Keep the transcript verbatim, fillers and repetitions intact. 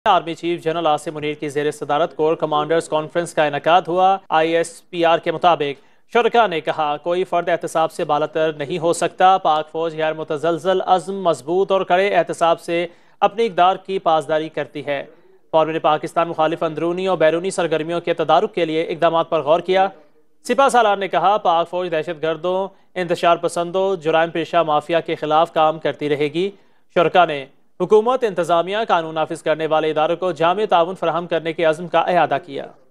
Army chief general Asim Munir की ज़ेर सदारत कोर कमांडर्स कॉन्फ्रेंस का इनकाद हुआ। आई एस पी आर के मुताबिक शुरका ने कहा, कोई फ़र्द एहतसाब से बालातर नहीं हो सकता। पाक फौज गैर मुतज़लज़ल अज़्म, मजबूत और कड़े एहतसाब से अपनी इक़दार की पासदारी करती है। फौज ने पाकिस्तान मुखालिफ अंदरूनी और बैरूनी सरगर्मियों के तदारुक के लिए इकदाम पर गौर किया। सिपा सालार ने कहा, पाक फौज दहशत गर्दों, इंतशार पसंदों, जुराइम पेशा माफिया के खिलाफ काम करती रहेगी। शुरका ने हुकूमत, इंतजामिया, कानून नाफिज करने वाले इदारों को जामे ताउन फराहम करने के अज़्म का इआदा किया।